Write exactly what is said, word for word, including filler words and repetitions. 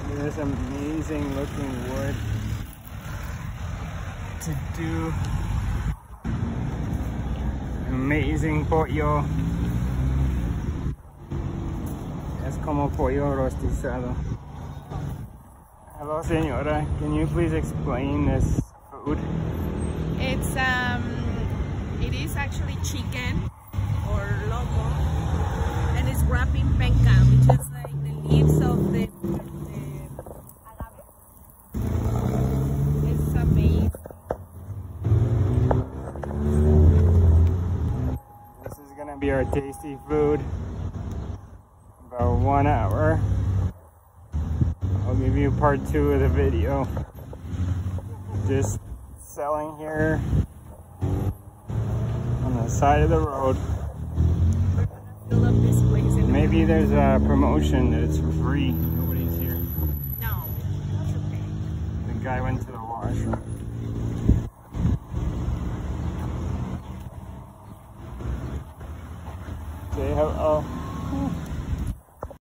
There's amazing looking wood to do. Amazing pollo. Es como pollo rostizado. Hello, señora. Can you please explain this food? It's um, it is actually chicken or lomo, and it's wrapped in penca, which is like the leaves of the, the agave. It's amazing. This is gonna be our tasty food. About one hour. I'll give you part two of the video. Just selling here on the side of the road. Fill up this place. Maybe there's a promotion that it's for free. Nobody's here. No, it's okay. The guy went to the washroom. Say hello.